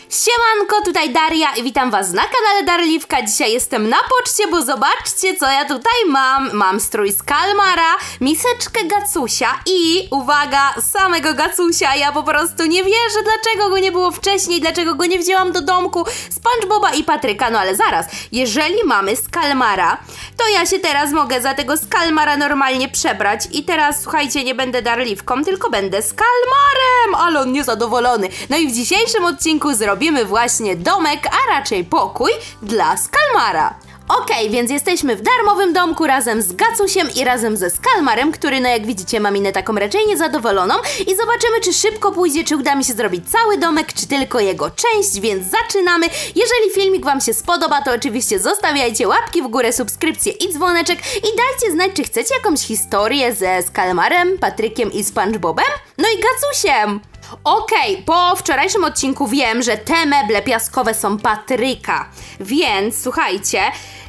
Siemanko, tutaj Daria i witam was na kanale Darliwka. Dzisiaj jestem na poczcie, bo zobaczcie, co ja tutaj mam. Mam strój z Kalmara, miseczkę Gacusia i, uwaga, samego Gacusia. Ja po prostu nie wierzę, dlaczego go nie było wcześniej, dlaczego go nie wzięłam do domku, SpongeBoba i Patryka. No ale zaraz, jeżeli mamy z Kalmara, to ja się teraz mogę za tego z Kalmara normalnie przebrać. I teraz, słuchajcie, nie będę Darliwką, tylko będę z Kalmarem, ale on niezadowolony. No i w dzisiejszym odcinku zrobimy właśnie domek, a raczej pokój dla Kalmara. Okej, więc jesteśmy w darmowym domku razem z Gacusiem i razem ze Kalmarem, który, no jak widzicie, ma minę taką raczej niezadowoloną i zobaczymy, czy szybko pójdzie, czy uda mi się zrobić cały domek, czy tylko jego część, więc zaczynamy. Jeżeli filmik wam się spodoba, to oczywiście zostawiajcie łapki w górę, subskrypcję i dzwoneczek i dajcie znać, czy chcecie jakąś historię ze Kalmarem, Patrykiem i SpongeBobem, no i Gacusiem. Okej, po wczorajszym odcinku wiem, że te meble piaskowe są Patryka, więc słuchajcie,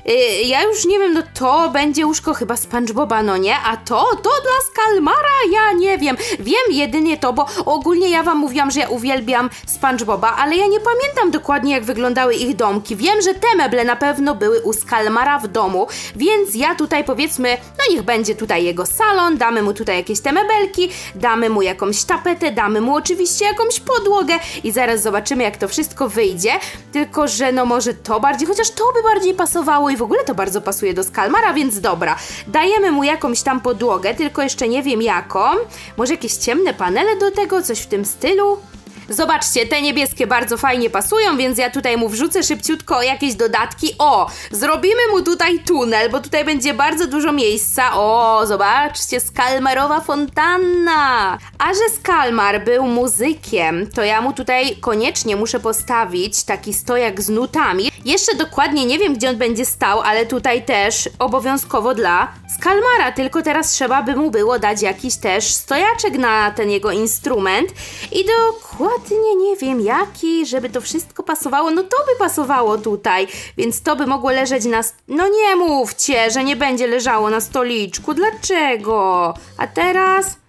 ja już nie wiem, no to będzie łóżko chyba SpongeBoba, no nie? A to dla Kalmara? Ja nie wiem. Wiem jedynie to, bo ogólnie ja wam mówiłam, że ja uwielbiam SpongeBoba, ale ja nie pamiętam dokładnie, jak wyglądały ich domki. Wiem, że te meble na pewno były u Kalmara w domu, więc ja tutaj powiedzmy, no niech będzie tutaj jego salon, damy mu tutaj jakieś te mebelki, damy mu jakąś tapetę, damy mu oczywiście jakąś podłogę i zaraz zobaczymy, jak to wszystko wyjdzie. Tylko że no może to bardziej, chociaż to by bardziej pasowało i w ogóle to bardzo pasuje do Kalmara, więc dobra. Dajemy mu jakąś tam podłogę, tylko jeszcze nie wiem jaką. Może jakieś ciemne panele do tego, coś w tym stylu? Zobaczcie, te niebieskie bardzo fajnie pasują, więc ja tutaj mu wrzucę szybciutko jakieś dodatki. O, zrobimy mu tutaj tunel, bo tutaj będzie bardzo dużo miejsca. O, zobaczcie, Kalmarowa fontanna. A że Kalmar był muzykiem, to ja mu tutaj koniecznie muszę postawić taki stojak z nutami. Jeszcze dokładnie nie wiem, gdzie on będzie stał, ale tutaj też obowiązkowo dla Kalmara, tylko teraz trzeba by mu było dać jakiś też stojaczek na ten jego instrument i dokładnie nie wiem jaki, żeby to wszystko pasowało. No to by pasowało tutaj, więc to by mogło leżeć na... No nie mówcie, że nie będzie leżało na stoliczku. Dlaczego? A teraz?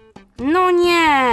No nie.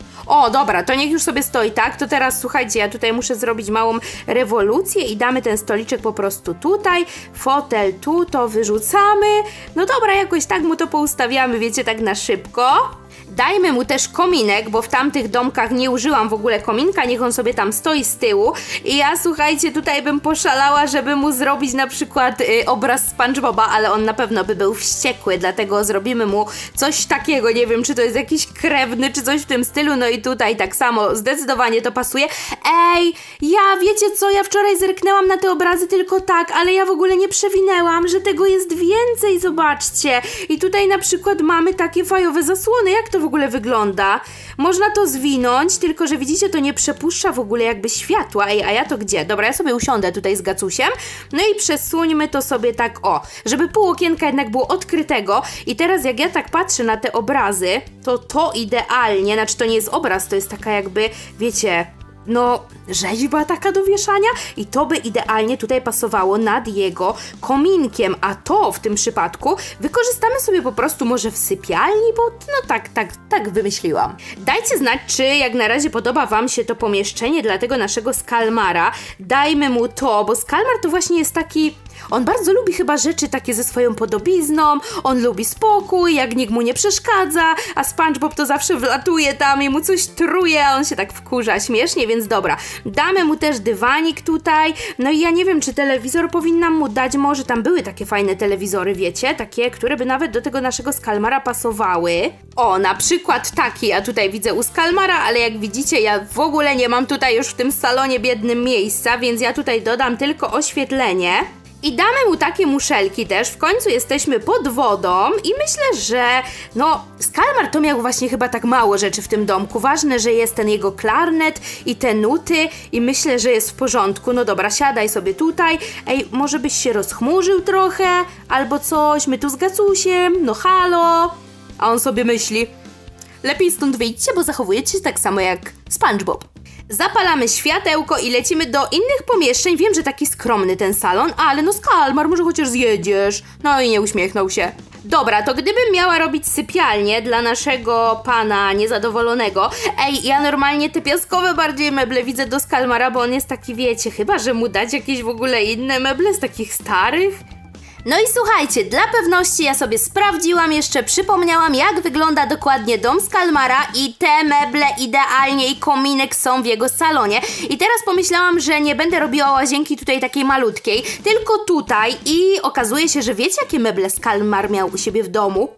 O, dobra, to niech już sobie stoi, tak? To teraz, słuchajcie, ja tutaj muszę zrobić małą rewolucję i damy ten stoliczek po prostu tutaj, fotel tu, to wyrzucamy. No dobra, jakoś tak mu to poustawiamy, wiecie, tak na szybko. Dajmy mu też kominek, bo w tamtych domkach nie użyłam w ogóle kominka, niech on sobie tam stoi z tyłu. I ja, słuchajcie, tutaj bym poszalała, żeby mu zrobić na przykład obraz SpongeBoba, ale on na pewno by był wściekły, dlatego zrobimy mu coś takiego, nie wiem, czy to jest jakiś krewny, czy coś w tym stylu, no i tutaj tak samo, zdecydowanie to pasuje. Ej, ja, wiecie co, ja wczoraj zerknęłam na te obrazy tylko tak, ale ja w ogóle nie przewinęłam, że tego jest więcej, zobaczcie. I tutaj na przykład mamy takie fajowe zasłony, jak to w ogóle wygląda? Można to zwinąć, tylko że widzicie, to nie przepuszcza w ogóle jakby światła. Ej, a ja to gdzie? Dobra, ja sobie usiądę tutaj z Gacusiem. No i przesuńmy to sobie tak, o, żeby pół okienka jednak było odkrytego. I teraz jak ja tak patrzę na te obrazy, to idealnie, znaczy to nie jest obraz, to jest taka jakby, wiecie... No, rzeźba taka do wieszania i to by idealnie tutaj pasowało nad jego kominkiem, a to w tym przypadku wykorzystamy sobie po prostu może w sypialni, bo no tak wymyśliłam. Dajcie znać, czy jak na razie podoba wam się to pomieszczenie dla tego naszego Kalmara. Dajmy mu to, bo Kalmar to właśnie jest taki... On bardzo lubi chyba rzeczy takie ze swoją podobizną, on lubi spokój, jak nikt mu nie przeszkadza, a SpongeBob to zawsze wlatuje tam i mu coś truje, a on się tak wkurza śmiesznie, więc dobra. Damy mu też dywanik tutaj, no i ja nie wiem, czy telewizor powinnam mu dać, może tam były takie fajne telewizory, wiecie, takie, które by nawet do tego naszego Kalmara pasowały. O, na przykład taki, ja tutaj widzę u Kalmara, ale jak widzicie, ja w ogóle nie mam tutaj już w tym salonie biednym miejsca, więc ja tutaj dodam tylko oświetlenie. I damy mu takie muszelki też, w końcu jesteśmy pod wodą i myślę, że no Kalmar to miał właśnie chyba tak mało rzeczy w tym domku. Ważne, że jest ten jego klarnet i te nuty i myślę, że jest w porządku. No dobra, siadaj sobie tutaj. Ej, może byś się rozchmurzył trochę albo coś, my tu z Gacusiem, no halo. A on sobie myśli, lepiej stąd wyjdźcie, bo zachowujecie się tak samo jak SpongeBob. Zapalamy światełko i lecimy do innych pomieszczeń. Wiem, że taki skromny ten salon, ale no Kalmar, może chociaż zjedziesz. No i nie uśmiechnął się. Dobra, to gdybym miała robić sypialnię dla naszego pana niezadowolonego, ja normalnie te piaskowe bardziej meble widzę do Skalmara, bo on jest taki, wiecie, chyba że mu dać jakieś w ogóle inne meble z takich starych? No i słuchajcie, dla pewności ja sobie sprawdziłam, jeszcze przypomniałam, jak wygląda dokładnie dom Skalmara i te meble idealnie i kominek są w jego salonie. I teraz pomyślałam, że nie będę robiła łazienki tutaj takiej malutkiej, tylko tutaj i okazuje się, że wiecie, jakie meble Skalmar miał u siebie w domu?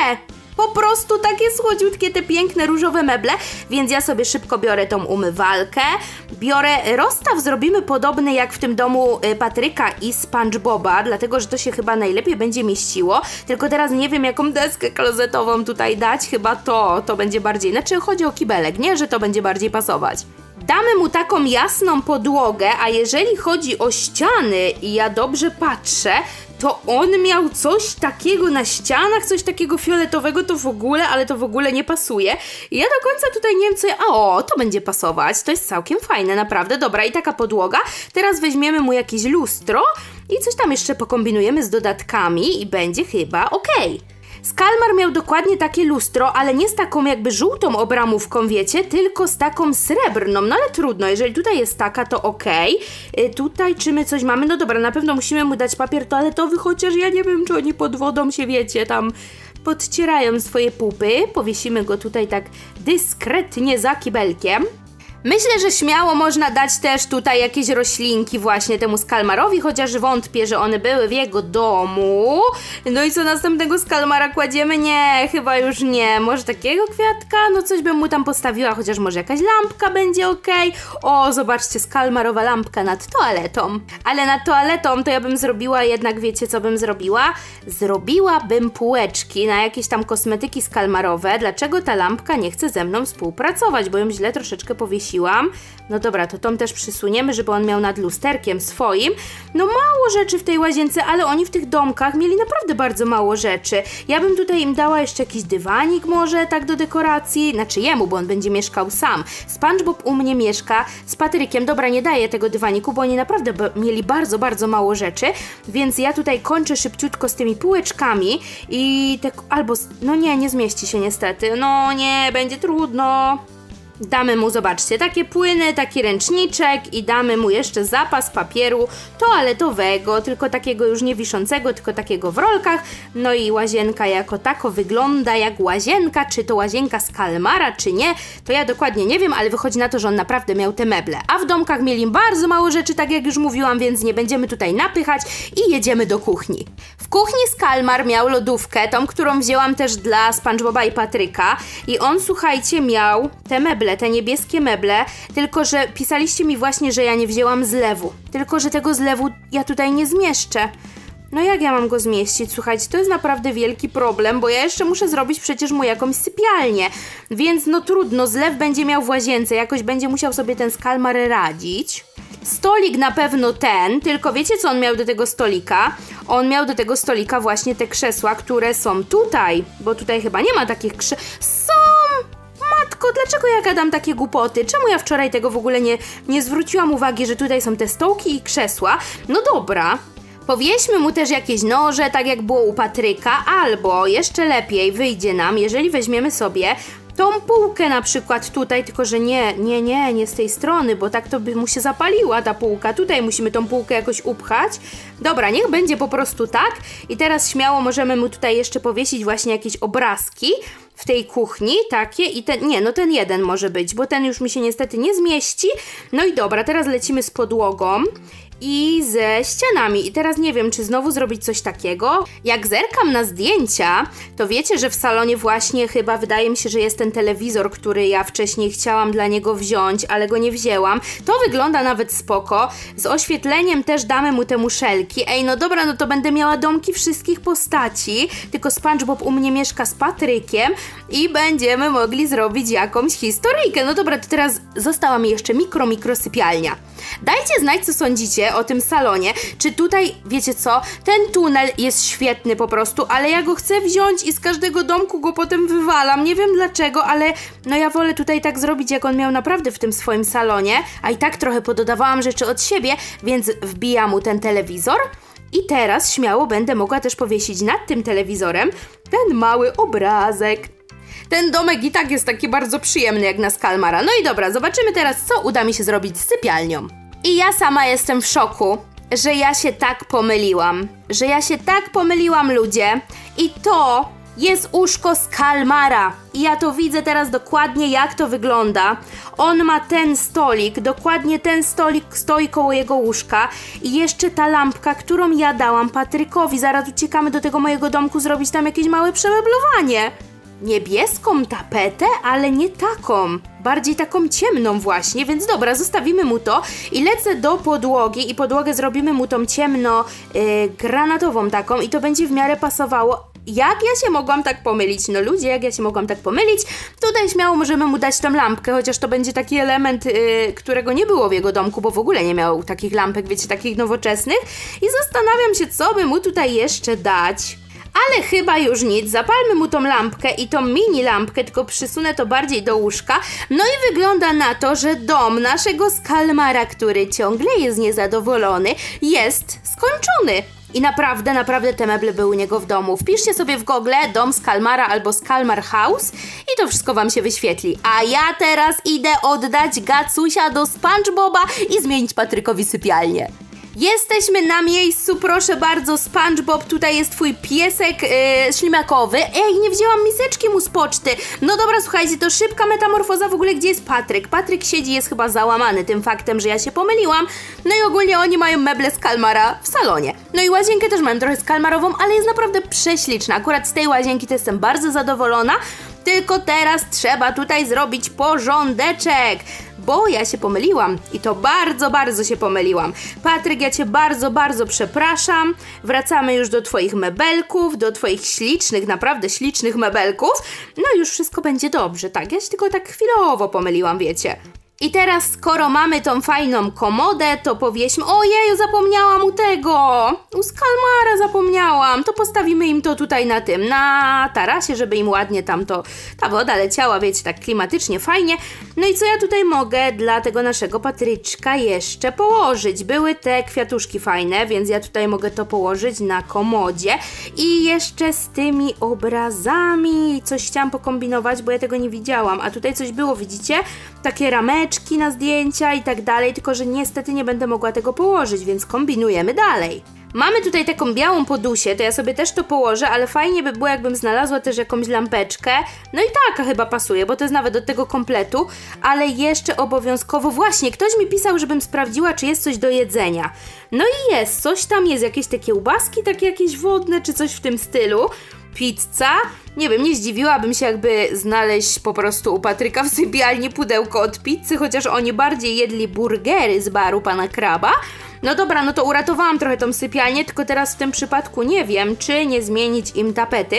Po prostu takie słodziutkie, te piękne różowe meble, więc ja sobie szybko biorę tą umywalkę, biorę rozstaw, zrobimy podobny jak w tym domu Patryka i SpongeBoba, dlatego, że to się chyba najlepiej będzie mieściło, tylko teraz nie wiem, jaką deskę klozetową tutaj dać, chyba to będzie bardziej, znaczy chodzi o kibelek, nie, że to będzie bardziej pasować. Damy mu taką jasną podłogę, a jeżeli chodzi o ściany i ja dobrze patrzę, to on miał coś takiego na ścianach, coś takiego fioletowego, ale to w ogóle nie pasuje. I ja do końca tutaj nie wiem co to będzie pasować, to jest całkiem fajne, naprawdę. Dobra, i taka podłoga. Teraz weźmiemy mu jakieś lustro i coś tam jeszcze pokombinujemy z dodatkami i będzie chyba okej. Skalmar miał dokładnie takie lustro, ale nie z taką jakby żółtą obramówką, wiecie, tylko z taką srebrną, no ale trudno, jeżeli tutaj jest taka, to okej. Tutaj czy my coś mamy? No dobra, na pewno musimy mu dać papier toaletowy, chociaż ja nie wiem, czy oni pod wodą się, wiecie, tam podcierają swoje pupy. Powiesimy go tutaj tak dyskretnie za kibelkiem. Myślę, że śmiało można dać też tutaj jakieś roślinki właśnie temu Skalmarowi, chociaż wątpię, że one były w jego domu. No i co, następnego Skalmara kładziemy? Nie, chyba już nie. Może takiego kwiatka? No coś bym mu tam postawiła, chociaż może jakaś lampka będzie okej. O, zobaczcie, Skalmarowa lampka nad toaletą. Ale nad toaletą to ja bym zrobiła jednak, wiecie co bym zrobiła? Zrobiłabym półeczki na jakieś tam kosmetyki Skalmarowe. Dlaczego ta lampka nie chce ze mną współpracować? Bo ją źle troszeczkę powiesiłam. No dobra, to tą też przysuniemy, żeby on miał nad lusterkiem swoim. No mało rzeczy w tej łazience, ale oni w tych domkach mieli naprawdę bardzo mało rzeczy. Ja bym tutaj im dała jeszcze jakiś dywanik może, tak do dekoracji. Znaczy jemu, bo on będzie mieszkał sam. SpongeBob u mnie mieszka z Patrykiem. Dobra, nie daję tego dywaniku, bo oni naprawdę mieli bardzo, bardzo mało rzeczy. Więc ja tutaj kończę szybciutko z tymi półeczkami i tak albo... No nie zmieści się niestety. No nie, będzie trudno. Damy mu, zobaczcie, takie płyny, taki ręczniczek i damy mu jeszcze zapas papieru toaletowego, tylko takiego już nie wiszącego, tylko takiego w rolkach. No i łazienka jako tako wygląda jak łazienka, czy to łazienka Skalmara, czy nie, to ja dokładnie nie wiem, ale wychodzi na to, że on naprawdę miał te meble. A w domkach mieli bardzo mało rzeczy, tak jak już mówiłam, więc nie będziemy tutaj napychać i jedziemy do kuchni. W kuchni Skalmar miał lodówkę, tą, którą wzięłam też dla SpongeBoba i Patryka i on, słuchajcie, miał te meble, te niebieskie meble, tylko że pisaliście mi właśnie, że ja nie wzięłam zlewu. Tylko że tego zlewu ja tutaj nie zmieszczę. No jak ja mam go zmieścić? Słuchajcie, to jest naprawdę wielki problem, bo ja jeszcze muszę zrobić przecież mu jakąś sypialnię. Więc no trudno, zlew będzie miał w łazience, jakoś będzie musiał sobie ten Skalmar radzić. Stolik na pewno ten, tylko wiecie co on miał do tego stolika? On miał do tego stolika właśnie te krzesła, które są tutaj, bo tutaj chyba nie ma takich Są! Matko, dlaczego ja gadam takie głupoty? Czemu ja wczoraj tego w ogóle nie zwróciłam uwagi, że tutaj są te stołki i krzesła? No dobra. Powieśmy mu też jakieś noże, tak jak było u Patryka, albo jeszcze lepiej wyjdzie nam, jeżeli weźmiemy sobie tą półkę na przykład tutaj, tylko że nie z tej strony, bo tak to by mu się zapaliła ta półka. Tutaj musimy tą półkę jakoś upchać. Dobra, niech będzie po prostu tak. I teraz śmiało możemy mu tutaj jeszcze powiesić właśnie jakieś obrazki w tej kuchni, takie i ten jeden może być, bo ten już mi się niestety nie zmieści. No i dobra, teraz lecimy z podłogą i ze ścianami. I teraz nie wiem, czy znowu zrobić coś takiego. Jak zerkam na zdjęcia, to wiecie, że w salonie właśnie chyba wydaje mi się, że jest ten telewizor, który ja wcześniej chciałam dla niego wziąć, ale go nie wzięłam. To wygląda nawet spoko. Z oświetleniem też damy mu te muszelki. Ej, no dobra, no to będę miała domki wszystkich postaci, tylko SpongeBob u mnie mieszka z Patrykiem i będziemy mogli zrobić jakąś historyjkę. No dobra, to teraz została mi jeszcze mikro sypialnia. Dajcie znać, co sądzicie o tym salonie. Czy tutaj, wiecie co, ten tunel jest świetny po prostu, ale ja go chcę wziąć i z każdego domku go potem wywalam. Nie wiem dlaczego, ale no ja wolę tutaj tak zrobić, jak on miał naprawdę w tym swoim salonie. A i tak trochę pododawałam rzeczy od siebie, więc wbijam mu ten telewizor. I teraz śmiało będę mogła też powiesić nad tym telewizorem ten mały obrazek. Ten domek i tak jest taki bardzo przyjemny jak na Skalmara. No i dobra, zobaczymy teraz, co uda mi się zrobić z sypialnią. I ja sama jestem w szoku, że ja się tak pomyliłam. Ludzie. I to jest łóżko Skalmara. I ja to widzę teraz dokładnie, jak to wygląda. On ma ten stolik, dokładnie ten stolik stoi koło jego łóżka. I jeszcze ta lampka, którą ja dałam Patrykowi. Zaraz uciekamy do tego mojego domku zrobić tam jakieś małe przemeblowanie. Niebieską tapetę, ale nie taką. Bardziej taką ciemną właśnie, więc dobra, zostawimy mu to i lecę do podłogi i podłogę zrobimy mu tą ciemno granatową taką i to będzie w miarę pasowało. Jak ja się mogłam tak pomylić? No ludzie, jak ja się mogłam tak pomylić? Tutaj śmiało możemy mu dać tą lampkę, chociaż to będzie taki element, którego nie było w jego domku, bo w ogóle nie miał takich lampek, wiecie, takich nowoczesnych. I zastanawiam się, co by mu tutaj jeszcze dać. Ale chyba już nic, zapalmy mu tą lampkę i tą mini lampkę, tylko przysunę to bardziej do łóżka. No i wygląda na to, że dom naszego Skalmara, który ciągle jest niezadowolony, jest skończony. I naprawdę te meble były u niego w domu. Wpiszcie sobie w Google dom Skalmara albo Skalmar House i to wszystko wam się wyświetli. A ja teraz idę oddać Gacusia do SpongeBoba i zmienić Patrykowi sypialnię. Jesteśmy na miejscu, proszę bardzo, SpongeBob, tutaj jest twój piesek ślimakowy. Ej, nie wzięłam miseczki mu z poczty. No dobra, słuchajcie, to szybka metamorfoza. W ogóle gdzie jest Patryk? Patryk siedzi, jest chyba załamany tym faktem, że ja się pomyliłam. No i ogólnie oni mają meble Skalmara w salonie. No i łazienkę też mają trochę skalmarową, ale jest naprawdę prześliczna. Akurat z tej łazienki to jestem bardzo zadowolona. Tylko teraz trzeba tutaj zrobić porządeczek, bo ja się pomyliłam i to bardzo się pomyliłam. Patryk, ja cię bardzo przepraszam. Wracamy już do twoich mebelków, do twoich ślicznych, naprawdę ślicznych mebelków. No już wszystko będzie dobrze, tak? Ja się tylko tak chwilowo pomyliłam, wiecie. I teraz, skoro mamy tą fajną komodę, to powieśmy... Ojeju, zapomniałam u tego! U Skalmara zapomniałam! To postawimy im to tutaj na tym, na tarasie, żeby im ładnie tam to... Ta woda leciała, wiecie, tak klimatycznie, fajnie. No i co ja tutaj mogę dla tego naszego Patryczka jeszcze położyć? Były te kwiatuszki fajne, więc ja tutaj mogę to położyć na komodzie. I jeszcze z tymi obrazami coś chciałam pokombinować, bo ja tego nie widziałam. A tutaj coś było, widzicie? Takie rameczki na zdjęcia i tak dalej, tylko że niestety nie będę mogła tego położyć, więc kombinujemy dalej. Mamy tutaj taką białą podusię, to ja sobie też to położę, ale fajnie by było, jakbym znalazła też jakąś lampeczkę. No i taka chyba pasuje, bo to jest nawet do tego kompletu, ale jeszcze obowiązkowo, właśnie, ktoś mi pisał, żebym sprawdziła, czy jest coś do jedzenia. No i jest, coś tam jest, jakieś te kiełbaski, takie jakieś wodne, czy coś w tym stylu. Pizza. Nie wiem, nie zdziwiłabym się, jakby znaleźć po prostu u Patryka w sypialni pudełko od pizzy, chociaż oni bardziej jedli burgery z baru pana Kraba. No dobra, no to uratowałam trochę tą sypialnię, tylko teraz w tym przypadku nie wiem, czy nie zmienić im tapety,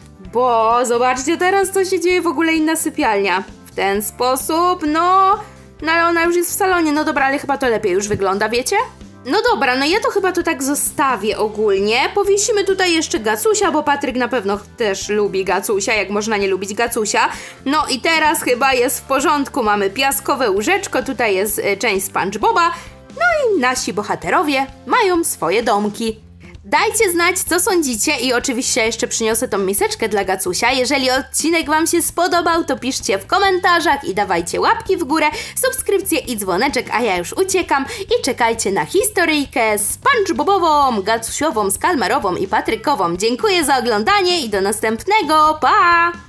bo zobaczcie teraz, co się dzieje, w ogóle inna sypialnia. W ten sposób, no ale ona już jest w salonie, no dobra, ale chyba to lepiej już wygląda, wiecie? No dobra, no ja to chyba to tak zostawię ogólnie. Powiesimy tutaj jeszcze Gacusia, bo Patryk na pewno też lubi Gacusia, jak można nie lubić Gacusia. No i teraz chyba jest w porządku, mamy piaskowe łóżeczko, tutaj jest część SpongeBoba. No i nasi bohaterowie mają swoje domki. Dajcie znać, co sądzicie i oczywiście jeszcze przyniosę tą miseczkę dla Gacusia. Jeżeli odcinek wam się spodobał, to piszcie w komentarzach i dawajcie łapki w górę, subskrypcje i dzwoneczek, a ja już uciekam i czekajcie na historyjkę SpongeBobową, Gacusiową, Skalmarową i Patrykową. Dziękuję za oglądanie i do następnego, pa!